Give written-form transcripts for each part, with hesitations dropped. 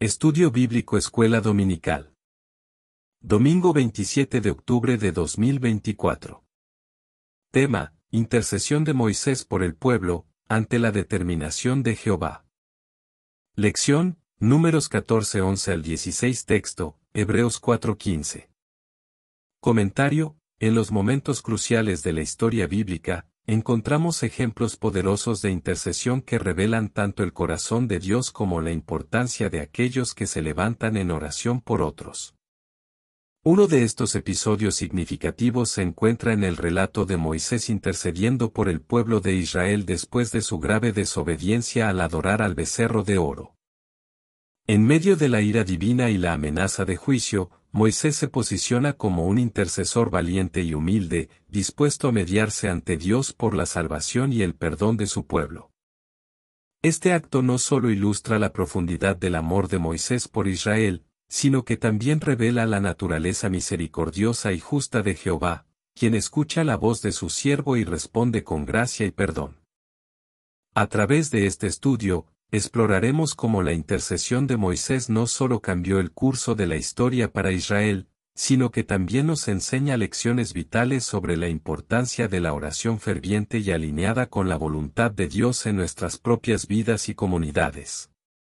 Estudio Bíblico Escuela Dominical. Domingo 27 de octubre de 2024. Tema: Intercesión de Moisés por el pueblo, ante la determinación de Jehová. Lección: Números 14:11 al 16. Texto: Hebreos 4:15. Comentario: En los momentos cruciales de la historia bíblica, encontramos ejemplos poderosos de intercesión que revelan tanto el corazón de Dios como la importancia de aquellos que se levantan en oración por otros. Uno de estos episodios significativos se encuentra en el relato de Moisés intercediendo por el pueblo de Israel después de su grave desobediencia al adorar al becerro de oro. En medio de la ira divina y la amenaza de juicio, Moisés se posiciona como un intercesor valiente y humilde, dispuesto a mediarse ante Dios por la salvación y el perdón de su pueblo. Este acto no solo ilustra la profundidad del amor de Moisés por Israel, sino que también revela la naturaleza misericordiosa y justa de Jehová, quien escucha la voz de su siervo y responde con gracia y perdón. A través de este estudio, exploraremos cómo la intercesión de Moisés no solo cambió el curso de la historia para Israel, sino que también nos enseña lecciones vitales sobre la importancia de la oración ferviente y alineada con la voluntad de Dios en nuestras propias vidas y comunidades.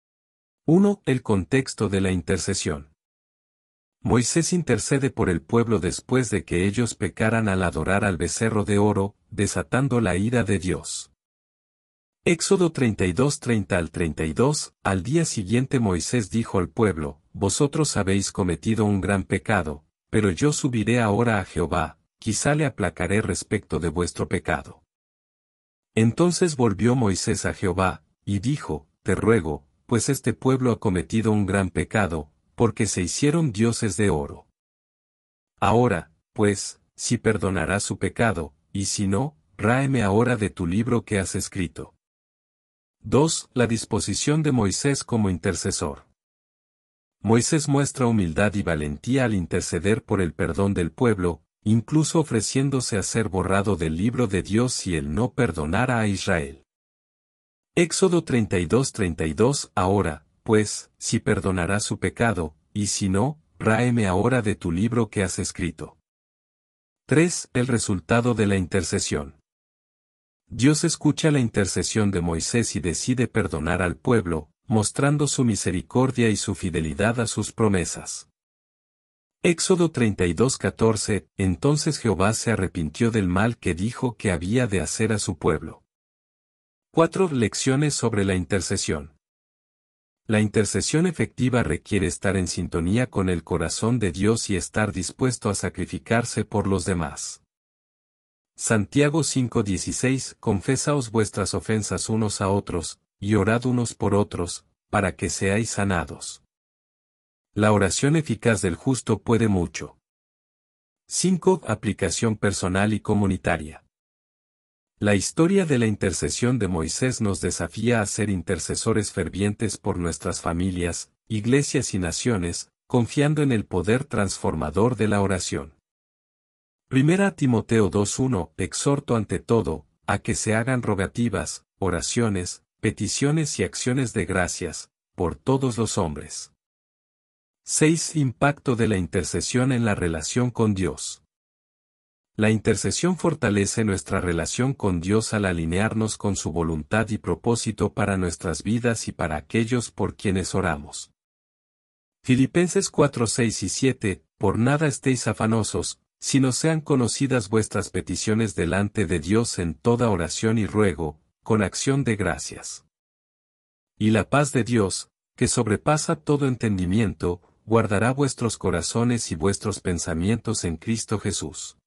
1. El contexto de la intercesión. Moisés intercede por el pueblo después de que ellos pecaran al adorar al becerro de oro, desatando la ira de Dios. Éxodo 32:30 al 32, al día siguiente Moisés dijo al pueblo: Vosotros habéis cometido un gran pecado, pero yo subiré ahora a Jehová, quizá le aplacaré respecto de vuestro pecado. Entonces volvió Moisés a Jehová, y dijo: Te ruego, pues este pueblo ha cometido un gran pecado, porque se hicieron dioses de oro. Ahora, pues, si perdonarás su pecado, y si no, ráeme ahora de tu libro que has escrito. 2. La disposición de Moisés como intercesor. Moisés muestra humildad y valentía al interceder por el perdón del pueblo, incluso ofreciéndose a ser borrado del libro de Dios si él no perdonara a Israel. Éxodo 32:32 Ahora, pues, si perdonarás su pecado, y si no, ráeme ahora de tu libro que has escrito. 3. El resultado de la intercesión. Dios escucha la intercesión de Moisés y decide perdonar al pueblo, mostrando su misericordia y su fidelidad a sus promesas. Éxodo 32:14 Entonces Jehová se arrepintió del mal que dijo que había de hacer a su pueblo. 4. Lecciones sobre la intercesión. La intercesión efectiva requiere estar en sintonía con el corazón de Dios y estar dispuesto a sacrificarse por los demás. Santiago 5:16 Confesaos vuestras ofensas unos a otros, y orad unos por otros, para que seáis sanados. La oración eficaz del justo puede mucho. 5. Aplicación personal y comunitaria. La historia de la intercesión de Moisés nos desafía a ser intercesores fervientes por nuestras familias, iglesias y naciones, confiando en el poder transformador de la oración. 1 Timoteo 2:1 Exhorto ante todo, a que se hagan rogativas, oraciones, peticiones y acciones de gracias, por todos los hombres. 6. Impacto de la intercesión en la relación con Dios. La intercesión fortalece nuestra relación con Dios al alinearnos con su voluntad y propósito para nuestras vidas y para aquellos por quienes oramos. Filipenses 4:6 y 7 Por nada estéis afanosos, sino sean conocidas vuestras peticiones delante de Dios en toda oración y ruego, con acción de gracias. Y la paz de Dios, que sobrepasa todo entendimiento, guardará vuestros corazones y vuestros pensamientos en Cristo Jesús.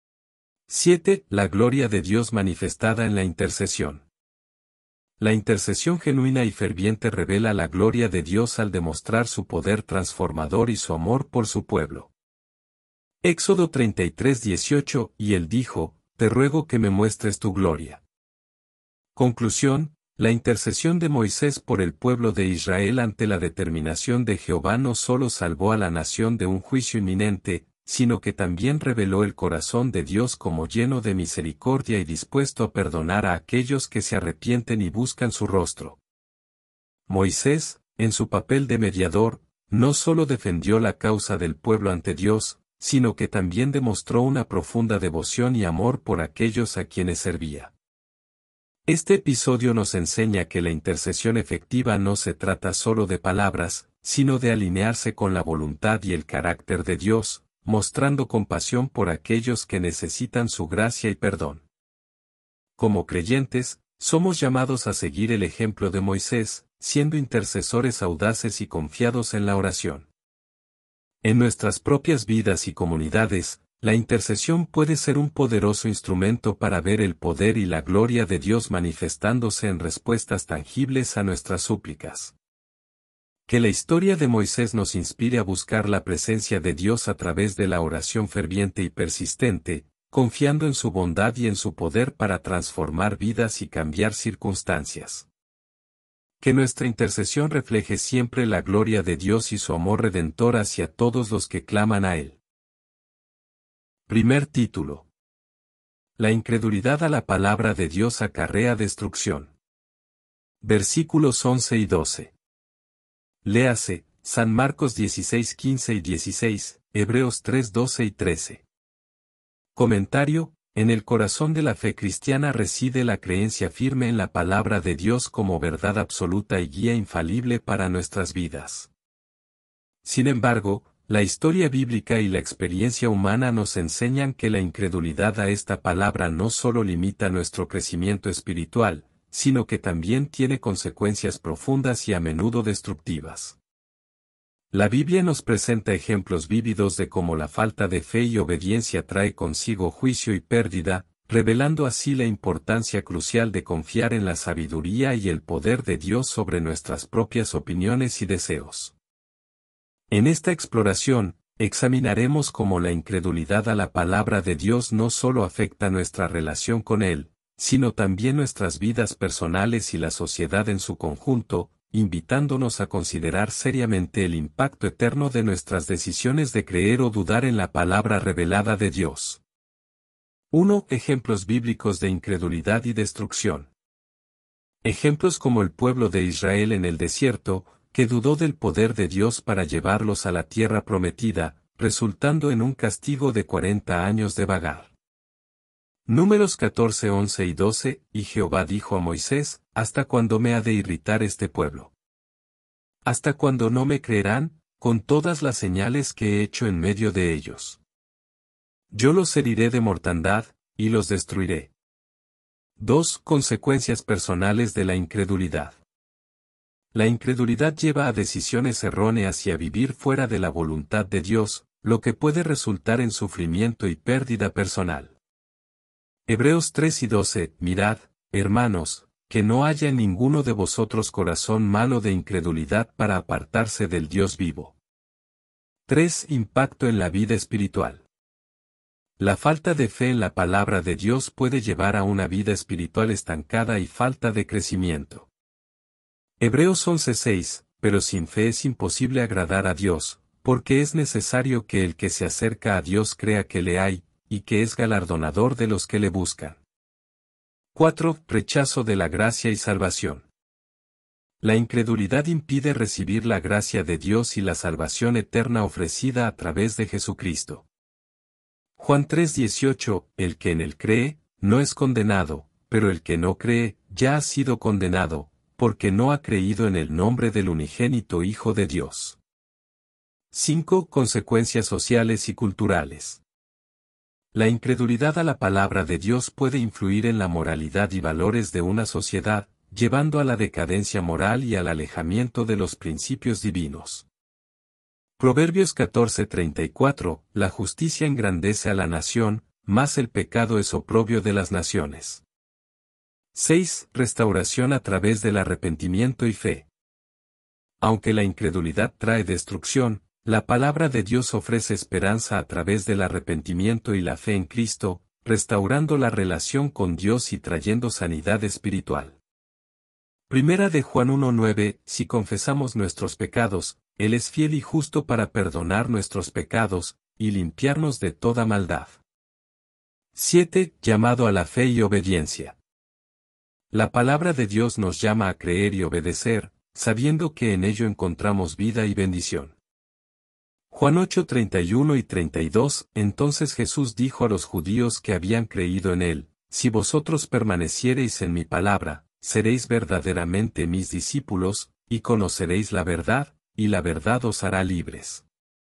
7. La gloria de Dios manifestada en la intercesión. La intercesión genuina y ferviente revela la gloria de Dios al demostrar su poder transformador y su amor por su pueblo. Éxodo 33:18 Y él dijo: Te ruego que me muestres tu gloria. Conclusión: la intercesión de Moisés por el pueblo de Israel ante la determinación de Jehová no solo salvó a la nación de un juicio inminente, sino que también reveló el corazón de Dios como lleno de misericordia y dispuesto a perdonar a aquellos que se arrepienten y buscan su rostro. Moisés, en su papel de mediador, no solo defendió la causa del pueblo ante Dios, sino que también demostró una profunda devoción y amor por aquellos a quienes servía. Este episodio nos enseña que la intercesión efectiva no se trata solo de palabras, sino de alinearse con la voluntad y el carácter de Dios, mostrando compasión por aquellos que necesitan su gracia y perdón. Como creyentes, somos llamados a seguir el ejemplo de Moisés, siendo intercesores audaces y confiados en la oración. En nuestras propias vidas y comunidades, la intercesión puede ser un poderoso instrumento para ver el poder y la gloria de Dios manifestándose en respuestas tangibles a nuestras súplicas. Que la historia de Moisés nos inspire a buscar la presencia de Dios a través de la oración ferviente y persistente, confiando en su bondad y en su poder para transformar vidas y cambiar circunstancias. Que nuestra intercesión refleje siempre la gloria de Dios y su amor redentor hacia todos los que claman a Él. Primer título. La incredulidad a la palabra de Dios acarrea destrucción. Versículos 11 y 12. Léase, San Marcos 16, 15 y 16, Hebreos 3, 12 y 13. Comentario. En el corazón de la fe cristiana reside la creencia firme en la palabra de Dios como verdad absoluta y guía infalible para nuestras vidas. Sin embargo, la historia bíblica y la experiencia humana nos enseñan que la incredulidad a esta palabra no solo limita nuestro crecimiento espiritual, sino que también tiene consecuencias profundas y a menudo destructivas. La Biblia nos presenta ejemplos vívidos de cómo la falta de fe y obediencia trae consigo juicio y pérdida, revelando así la importancia crucial de confiar en la sabiduría y el poder de Dios sobre nuestras propias opiniones y deseos. En esta exploración, examinaremos cómo la incredulidad a la palabra de Dios no solo afecta nuestra relación con Él, sino también nuestras vidas personales y la sociedad en su conjunto, invitándonos a considerar seriamente el impacto eterno de nuestras decisiones de creer o dudar en la palabra revelada de Dios. 1. Ejemplos bíblicos de incredulidad y destrucción. Ejemplos como el pueblo de Israel en el desierto, que dudó del poder de Dios para llevarlos a la tierra prometida, resultando en un castigo de 40 años de vagar. Números 14, 11 y 12, y Jehová dijo a Moisés, ¿hasta cuándo me ha de irritar este pueblo? ¿Hasta cuándo no me creerán, con todas las señales que he hecho en medio de ellos? Yo los heriré de mortandad, y los destruiré. 2. Consecuencias personales de la incredulidad. La incredulidad lleva a decisiones erróneas y a vivir fuera de la voluntad de Dios, lo que puede resultar en sufrimiento y pérdida personal. Hebreos 3 y 12, mirad, hermanos, que no haya en ninguno de vosotros corazón malo de incredulidad para apartarse del Dios vivo. 3. Impacto en la vida espiritual. La falta de fe en la palabra de Dios puede llevar a una vida espiritual estancada y falta de crecimiento. Hebreos 11:6, pero sin fe es imposible agradar a Dios, porque es necesario que el que se acerca a Dios crea que le hay, y que es galardonador de los que le buscan. 4. Rechazo de la gracia y salvación. La incredulidad impide recibir la gracia de Dios y la salvación eterna ofrecida a través de Jesucristo. Juan 3:18, el que en él cree, no es condenado, pero el que no cree, ya ha sido condenado, porque no ha creído en el nombre del unigénito Hijo de Dios. 5. Consecuencias sociales y culturales. La incredulidad a la palabra de Dios puede influir en la moralidad y valores de una sociedad, llevando a la decadencia moral y al alejamiento de los principios divinos. Proverbios 14:34, la justicia engrandece a la nación, mas el pecado es oprobio de las naciones. 6. Restauración a través del arrepentimiento y fe. Aunque la incredulidad trae destrucción, la palabra de Dios ofrece esperanza a través del arrepentimiento y la fe en Cristo, restaurando la relación con Dios y trayendo sanidad espiritual. Primera de Juan 1:9, si confesamos nuestros pecados, Él es fiel y justo para perdonar nuestros pecados, y limpiarnos de toda maldad. 7. Llamado a la fe y obediencia. La palabra de Dios nos llama a creer y obedecer, sabiendo que en ello encontramos vida y bendición. Juan 8:31 y 32. Entonces Jesús dijo a los judíos que habían creído en él: Si vosotros permaneciereis en mi palabra, seréis verdaderamente mis discípulos, y conoceréis la verdad, y la verdad os hará libres.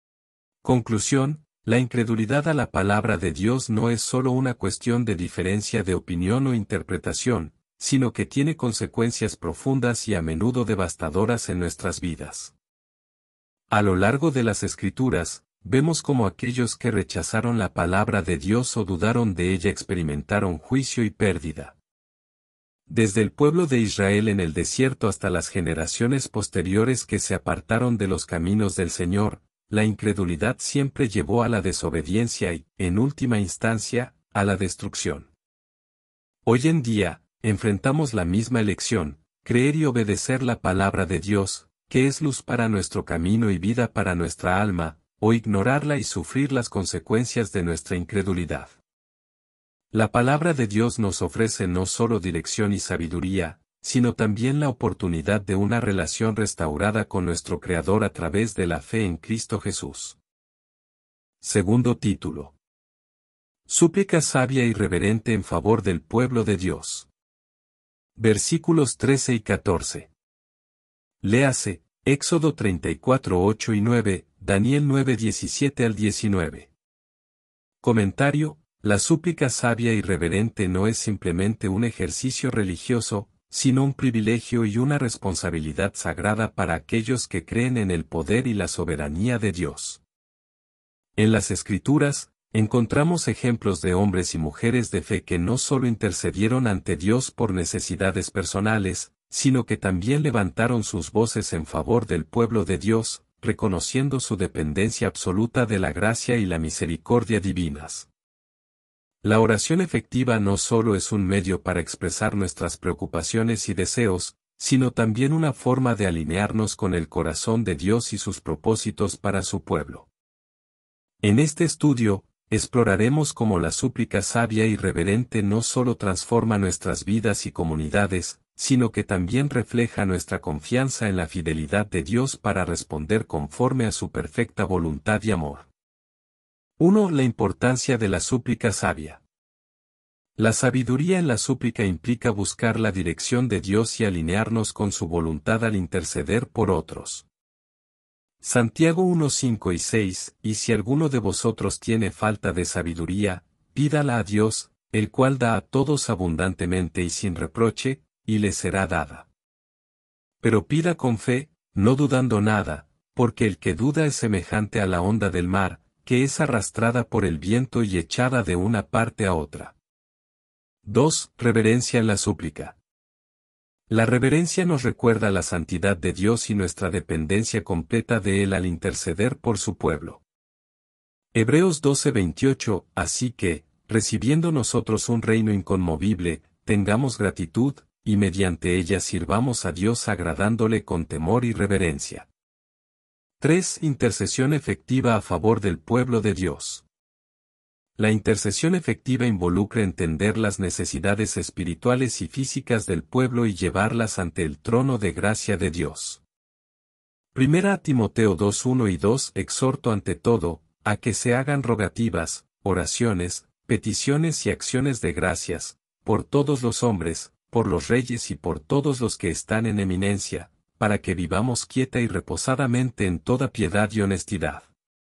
Conclusión: la incredulidad a la palabra de Dios no es solo una cuestión de diferencia de opinión o interpretación, sino que tiene consecuencias profundas y a menudo devastadoras en nuestras vidas. A lo largo de las Escrituras, vemos cómo aquellos que rechazaron la palabra de Dios o dudaron de ella experimentaron juicio y pérdida. Desde el pueblo de Israel en el desierto hasta las generaciones posteriores que se apartaron de los caminos del Señor, la incredulidad siempre llevó a la desobediencia y, en última instancia, a la destrucción. Hoy en día, enfrentamos la misma elección: creer y obedecer la palabra de Dios, que es luz para nuestro camino y vida para nuestra alma, o ignorarla y sufrir las consecuencias de nuestra incredulidad. La palabra de Dios nos ofrece no solo dirección y sabiduría, sino también la oportunidad de una relación restaurada con nuestro Creador a través de la fe en Cristo Jesús. Segundo título. Súplica sabia y reverente en favor del pueblo de Dios. Versículos 13 y 14. Léase, Éxodo 34, 8 y 9, Daniel 9, 17 al 19. Comentario: la súplica sabia y reverente no es simplemente un ejercicio religioso, sino un privilegio y una responsabilidad sagrada para aquellos que creen en el poder y la soberanía de Dios. En las Escrituras, encontramos ejemplos de hombres y mujeres de fe que no solo intercedieron ante Dios por necesidades personales, sino que también levantaron sus voces en favor del pueblo de Dios, reconociendo su dependencia absoluta de la gracia y la misericordia divinas. La oración efectiva no solo es un medio para expresar nuestras preocupaciones y deseos, sino también una forma de alinearnos con el corazón de Dios y sus propósitos para su pueblo. En este estudio, exploraremos cómo la súplica sabia y reverente no solo transforma nuestras vidas y comunidades, sino que también refleja nuestra confianza en la fidelidad de Dios para responder conforme a su perfecta voluntad y amor. 1. La importancia de la súplica sabia. La sabiduría en la súplica implica buscar la dirección de Dios y alinearnos con su voluntad al interceder por otros. Santiago 1, 5 y 6, y si alguno de vosotros tiene falta de sabiduría, pídala a Dios, el cual da a todos abundantemente y sin reproche, y le será dada. Pero pida con fe, no dudando nada, porque el que duda es semejante a la onda del mar, que es arrastrada por el viento y echada de una parte a otra. 2. Reverencia en la súplica. La reverencia nos recuerda la santidad de Dios y nuestra dependencia completa de Él al interceder por su pueblo. Hebreos 12:28, así que, recibiendo nosotros un reino inconmovible, tengamos gratitud, y mediante ella sirvamos a Dios agradándole con temor y reverencia. 3. Intercesión efectiva a favor del pueblo de Dios. La intercesión efectiva involucra entender las necesidades espirituales y físicas del pueblo y llevarlas ante el trono de gracia de Dios. 1 Timoteo 2:1 y 2 exhorto ante todo, a que se hagan rogativas, oraciones, peticiones y acciones de gracias, por todos los hombres, por los reyes y por todos los que están en eminencia, para que vivamos quieta y reposadamente en toda piedad y honestidad.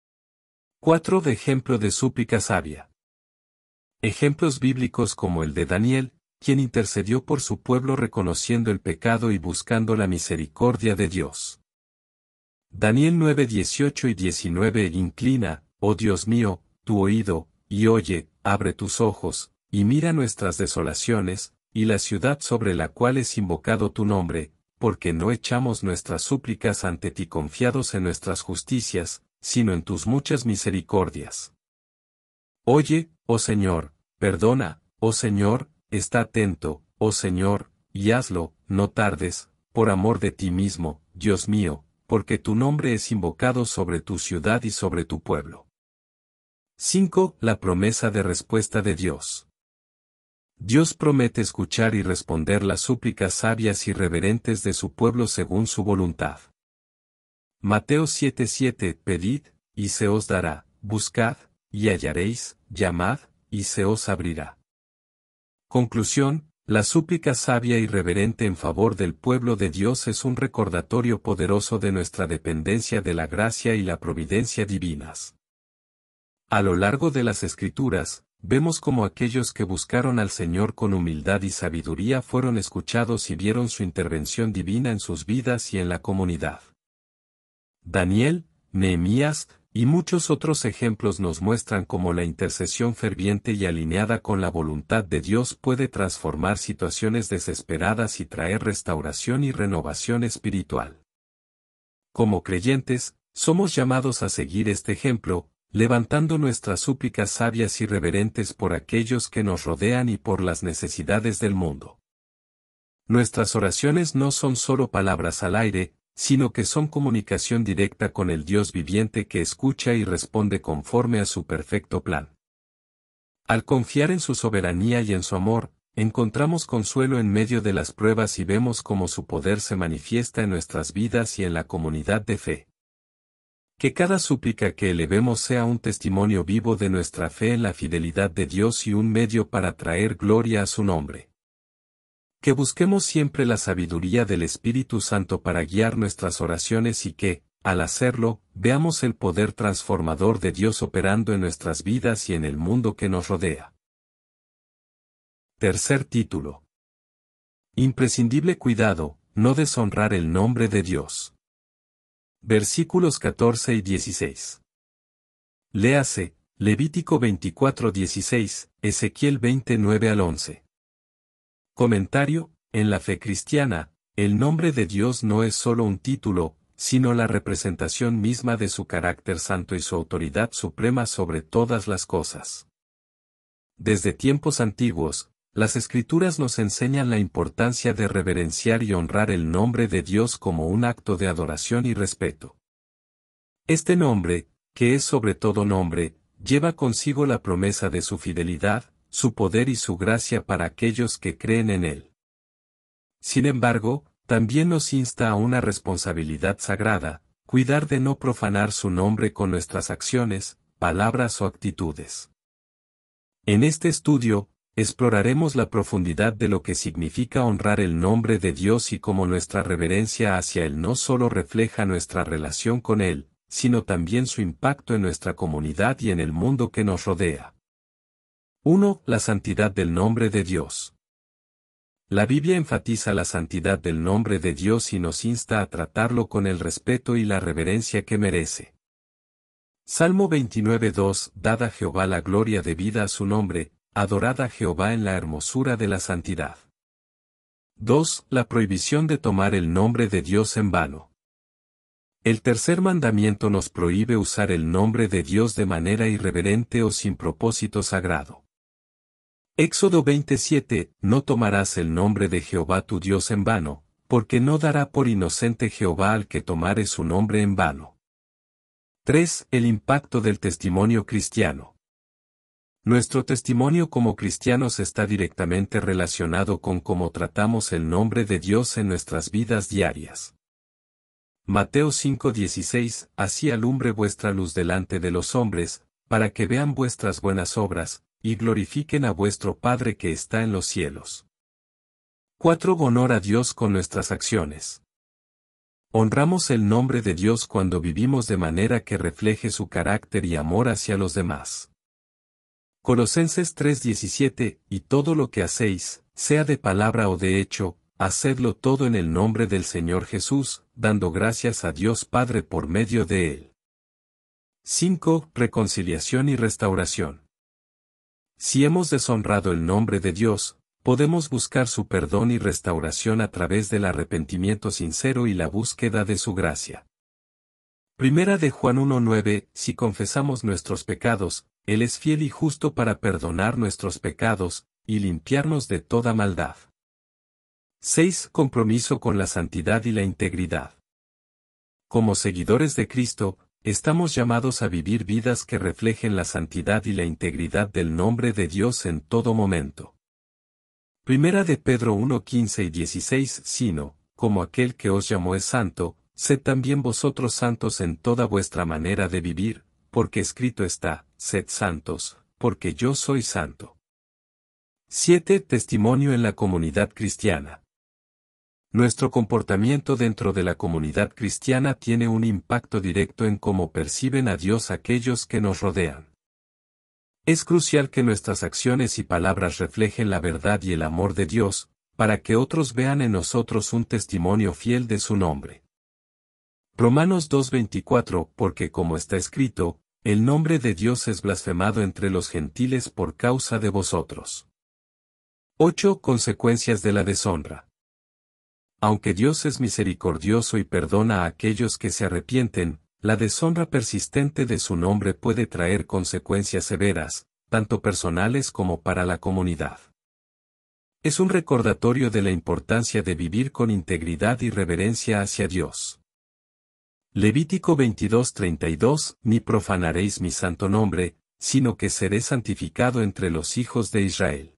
4. De ejemplo de súplica sabia. Ejemplos bíblicos como el de Daniel, quien intercedió por su pueblo reconociendo el pecado y buscando la misericordia de Dios. Daniel 9:18 y 19 Inclina, oh Dios mío, tu oído, y oye, abre tus ojos, y mira nuestras desolaciones, y la ciudad sobre la cual es invocado tu nombre, porque no echamos nuestras súplicas ante ti confiados en nuestras justicias, sino en tus muchas misericordias. Oye, oh Señor, perdona, oh Señor, está atento, oh Señor, y hazlo, no tardes, por amor de ti mismo, Dios mío, porque tu nombre es invocado sobre tu ciudad y sobre tu pueblo. 5. La promesa de respuesta de Dios. Dios promete escuchar y responder las súplicas sabias y reverentes de su pueblo según su voluntad. Mateo 7:7 Pedid, y se os dará, buscad, y hallaréis, llamad, y se os abrirá. Conclusión, la súplica sabia y reverente en favor del pueblo de Dios es un recordatorio poderoso de nuestra dependencia de la gracia y la providencia divinas. A lo largo de las Escrituras, vemos cómo aquellos que buscaron al Señor con humildad y sabiduría fueron escuchados y vieron su intervención divina en sus vidas y en la comunidad. Daniel, Nehemías, y muchos otros ejemplos nos muestran cómo la intercesión ferviente y alineada con la voluntad de Dios puede transformar situaciones desesperadas y traer restauración y renovación espiritual. Como creyentes, somos llamados a seguir este ejemplo, levantando nuestras súplicas sabias y reverentes por aquellos que nos rodean y por las necesidades del mundo. Nuestras oraciones no son solo palabras al aire, sino que son comunicación directa con el Dios viviente que escucha y responde conforme a su perfecto plan. Al confiar en su soberanía y en su amor, encontramos consuelo en medio de las pruebas y vemos cómo su poder se manifiesta en nuestras vidas y en la comunidad de fe. Que cada súplica que elevemos sea un testimonio vivo de nuestra fe en la fidelidad de Dios y un medio para traer gloria a su nombre. Que busquemos siempre la sabiduría del Espíritu Santo para guiar nuestras oraciones y que, al hacerlo, veamos el poder transformador de Dios operando en nuestras vidas y en el mundo que nos rodea. Tercer título. Imprescindible cuidado, no deshonrar el nombre de Dios. Versículos 14 y 16. Léase, Levítico 24:16, Ezequiel 29 al 11. Comentario, en la fe cristiana, el nombre de Dios no es solo un título, sino la representación misma de su carácter santo y su autoridad suprema sobre todas las cosas. Desde tiempos antiguos, las Escrituras nos enseñan la importancia de reverenciar y honrar el nombre de Dios como un acto de adoración y respeto. Este nombre, que es sobre todo nombre, lleva consigo la promesa de su fidelidad, su poder y su gracia para aquellos que creen en Él. Sin embargo, también nos insta a una responsabilidad sagrada, cuidar de no profanar su nombre con nuestras acciones, palabras o actitudes. En este estudio, exploraremos la profundidad de lo que significa honrar el nombre de Dios y cómo nuestra reverencia hacia Él no solo refleja nuestra relación con Él, sino también su impacto en nuestra comunidad y en el mundo que nos rodea. 1. La santidad del nombre de Dios. La Biblia enfatiza la santidad del nombre de Dios y nos insta a tratarlo con el respeto y la reverencia que merece. Salmo 29:2 Dad a Jehová la gloria debida a su nombre, adorad a Jehová en la hermosura de la santidad. 2. La prohibición de tomar el nombre de Dios en vano. El tercer mandamiento nos prohíbe usar el nombre de Dios de manera irreverente o sin propósito sagrado. Éxodo 27, no tomarás el nombre de Jehová tu Dios en vano, porque no dará por inocente Jehová al que tomare su nombre en vano. 3. El impacto del testimonio cristiano. Nuestro testimonio como cristianos está directamente relacionado con cómo tratamos el nombre de Dios en nuestras vidas diarias. Mateo 5:16, así alumbre vuestra luz delante de los hombres, para que vean vuestras buenas obras, y glorifiquen a vuestro Padre que está en los cielos. 4. Honor a Dios con nuestras acciones. Honramos el nombre de Dios cuando vivimos de manera que refleje su carácter y amor hacia los demás. Colosenses 3:17, y todo lo que hacéis, sea de palabra o de hecho, hacedlo todo en el nombre del Señor Jesús, dando gracias a Dios Padre por medio de Él. 5. Reconciliación y restauración. Si hemos deshonrado el nombre de Dios, podemos buscar su perdón y restauración a través del arrepentimiento sincero y la búsqueda de su gracia. Primera de Juan 1:9, si confesamos nuestros pecados, Él es fiel y justo para perdonar nuestros pecados, y limpiarnos de toda maldad. 6. Compromiso con la santidad y la integridad. Como seguidores de Cristo, estamos llamados a vivir vidas que reflejen la santidad y la integridad del nombre de Dios en todo momento. Primera de Pedro 1:15 y 16, sino, como aquel que os llamó es santo, sed también vosotros santos en toda vuestra manera de vivir, porque escrito está, sed santos, porque yo soy santo. 7. Testimonio en la comunidad cristiana. Nuestro comportamiento dentro de la comunidad cristiana tiene un impacto directo en cómo perciben a Dios aquellos que nos rodean. Es crucial que nuestras acciones y palabras reflejen la verdad y el amor de Dios, para que otros vean en nosotros un testimonio fiel de su nombre. Romanos 2:24, porque como está escrito, el nombre de Dios es blasfemado entre los gentiles por causa de vosotros. 8. Consecuencias de la deshonra. Aunque Dios es misericordioso y perdona a aquellos que se arrepienten, la deshonra persistente de su nombre puede traer consecuencias severas, tanto personales como para la comunidad. Es un recordatorio de la importancia de vivir con integridad y reverencia hacia Dios. Levítico 22:32, ni profanaréis mi santo nombre, sino que seré santificado entre los hijos de Israel.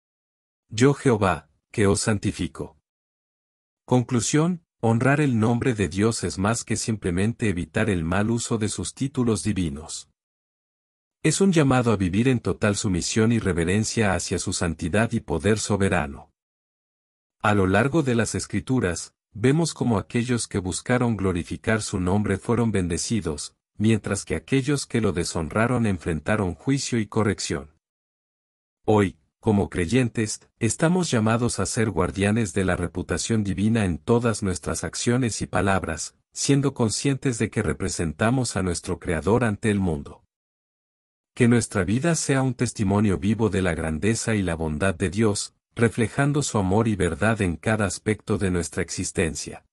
Yo Jehová, que os santifico. Conclusión, honrar el nombre de Dios es más que simplemente evitar el mal uso de sus títulos divinos. Es un llamado a vivir en total sumisión y reverencia hacia su santidad y poder soberano. A lo largo de las Escrituras, vemos cómo aquellos que buscaron glorificar su nombre fueron bendecidos, mientras que aquellos que lo deshonraron enfrentaron juicio y corrección. Hoy, como creyentes, estamos llamados a ser guardianes de la reputación divina en todas nuestras acciones y palabras, siendo conscientes de que representamos a nuestro Creador ante el mundo. Que nuestra vida sea un testimonio vivo de la grandeza y la bondad de Dios, reflejando su amor y verdad en cada aspecto de nuestra existencia.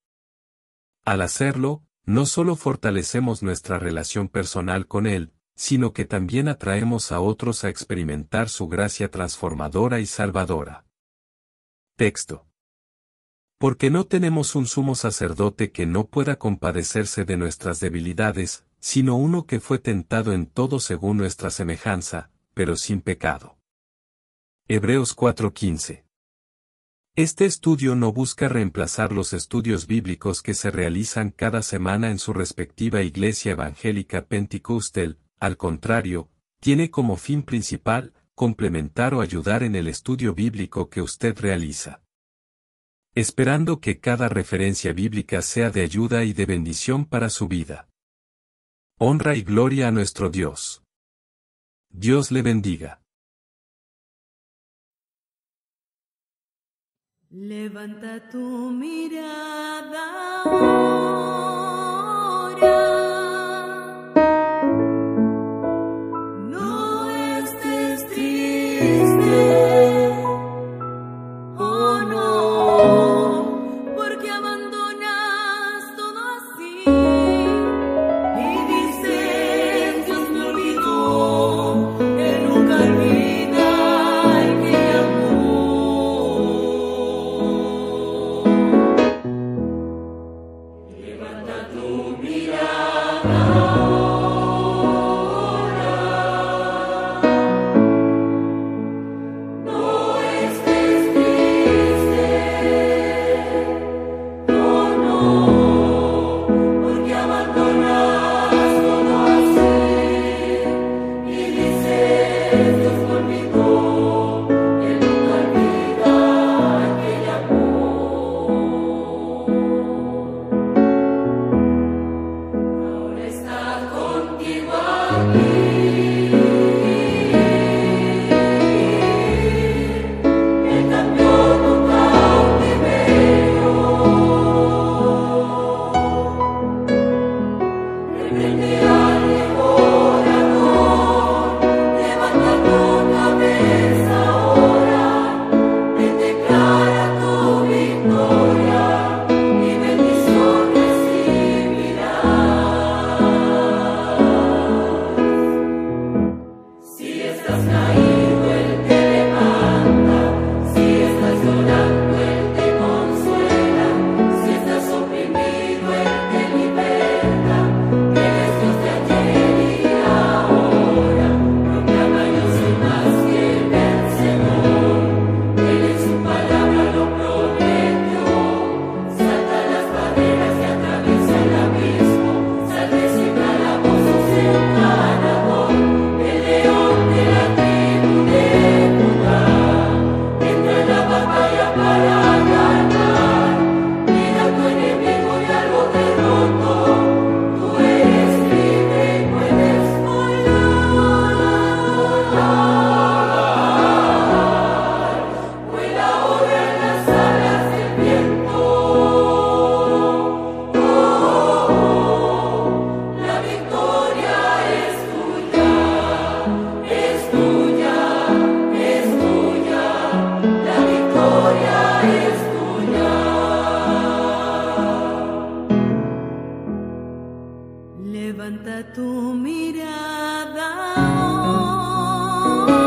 Al hacerlo, no solo fortalecemos nuestra relación personal con Él, sino que también atraemos a otros a experimentar su gracia transformadora y salvadora. Texto. Porque no tenemos un sumo sacerdote que no pueda compadecerse de nuestras debilidades, sino uno que fue tentado en todo según nuestra semejanza, pero sin pecado. Hebreos 4:15. Este estudio no busca reemplazar los estudios bíblicos que se realizan cada semana en su respectiva iglesia evangélica pentecostal. Al contrario, tiene como fin principal, complementar o ayudar en el estudio bíblico que usted realiza. Esperando que cada referencia bíblica sea de ayuda y de bendición para su vida. Honra y gloria a nuestro Dios. Dios le bendiga. Levanta tu mirada ahora. Dios te Levanta tu mirada.